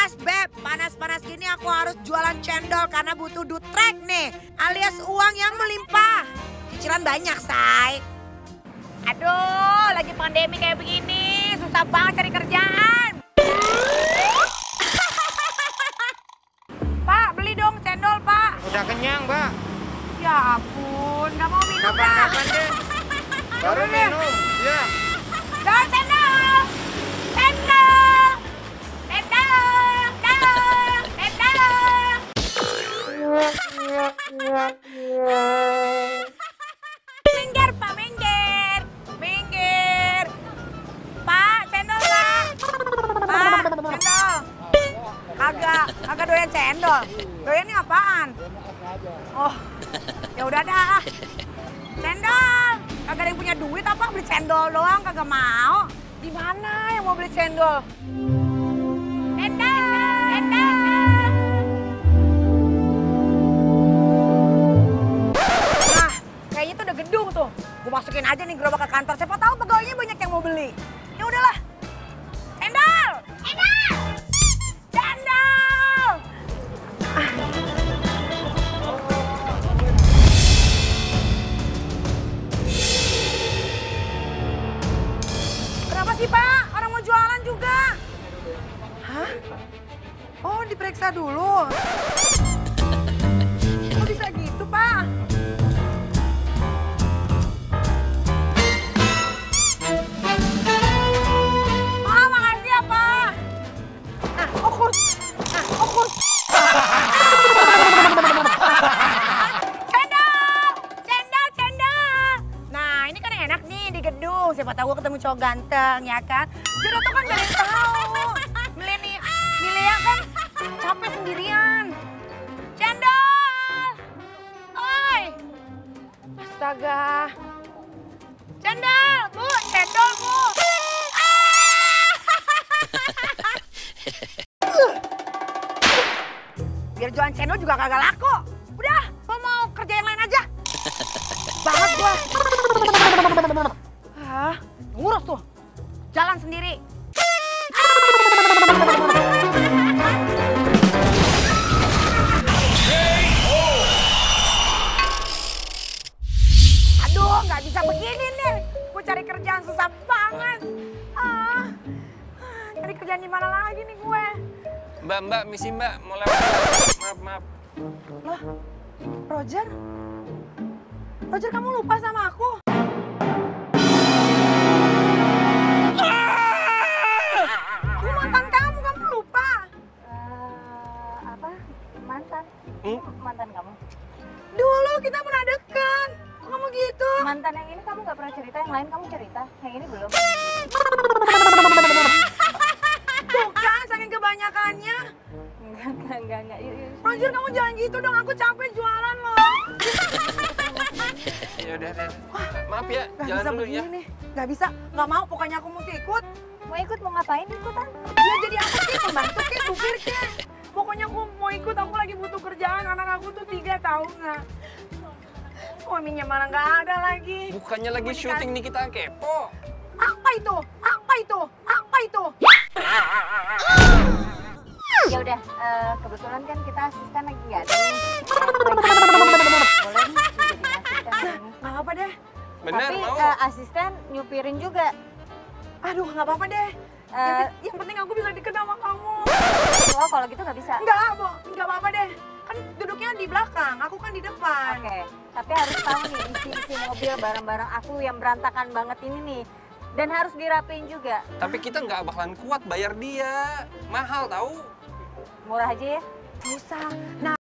Yes, Beb. Panas-panas gini aku harus jualan cendol karena butuh dutrek nih. Alias uang yang melimpah. Cicilan banyak, say. Aduh, lagi pandemi kayak begini, susah banget cari kerjaan. Pak, beli dong cendol, Pak. Udah kenyang, Mbak. Ya ampun, nggak mau minum, Pak. Kapan-kapan deh. Baru minum, ya. Dong, cendol! Cendol! Cendol! Cendol! Cendol! Minggir, Pak, minggir! Minggir! Pak, cendol, Pak! Pak, cendol! Kagak doyan cendol. Doyan ini apaan? Oh, ya udah dah. Cendol! Kagak ada yang punya duit apa beli cendol doang, kagak mau. Di mana yang mau beli cendol? Cendol! Cendol! Nah, kayaknya tuh udah gedung tuh. Gue masukin aja nih gerobak ke kantor. Siapa tahu pegawainya banyak yang mau beli. Ya udahlah. Cendol! Cendol! Cendol! Kenapa sih, Pak? Orang mau jualan juga. Hah? Oh, diperiksa dulu. Kok bisa gitu, Pak? Oh, makasih ya, Pak. Nah, ukur. Nah, ukur. Cendol! Cendol, cendol! Nah, ini kan enak nih di gedung. Siapa tahu gue ketemu cowok ganteng, ya kan? Jodoh tuh kan gak ada yang tahu. Milea kan capek sendirian. Cendol! Oi! Astaga. Cendol, Bu! Cendol, Bu! Biar jualan cendol juga kagak laku. Udah, gua mau kerja yang lain aja. Banget gua. Ah, ngurus tuh. Jalan sendiri. Aduh, nggak bisa begini nih. Gua cari kerjaan susah banget. Cari kerjaan di mana lagi nih gue? Mbak, misi Mbak, mau lewat. Maaf. Loh, Roger? Roger, kamu lupa sama aku? Aku mantan kamu lupa. Apa? Mantan? Mantan kamu? Dulu kita pernah deket. Kok kamu gitu? Mantan yang ini kamu gak pernah cerita, yang lain kamu cerita. Yang ini belum. Tuh kan, saking kebanyakannya. Enggak. Yuk. Roger, kamu jangan gitu dong. Aku capek jualan loh. Ya udah. Maaf ya, Gak jalan bisa dulu begini ya. nih. Gak bisa. Gak mau, pokoknya aku mesti ikut. Mau ikut, mau ngapain ikutan? Dia jadi apa sih? Pembantu kek, supir kek. Pokoknya aku mau ikut, aku lagi butuh kerjaan. Anak aku tuh 3 tahu nggak? Suaminya mana nggak ada lagi. Bukannya lagi syuting nih kita kepo. Apa itu? Apa itu? Apa itu? Ya udah, kebetulan kan kita asisten lagi nggak ada nih. Boleh nih jadi asisten ini. Nggak apa deh. Bener, Tapi mau. asisten nyupirin juga. Aduh, nggak apa-apa deh. Yang penting aku bisa deket sama kamu. Oh, kalau gitu nggak bisa. Nggak, Bo. Nggak apa-apa deh. Kan duduknya di belakang, aku kan di depan. Oke, tapi harus tahu nih isi mobil barang-barang aku yang berantakan banget ini nih. Dan harus dirapiin juga. Tapi kita nggak bakalan kuat bayar dia. Mahal tahu. Murah aja ya. Nggak usah. Nah,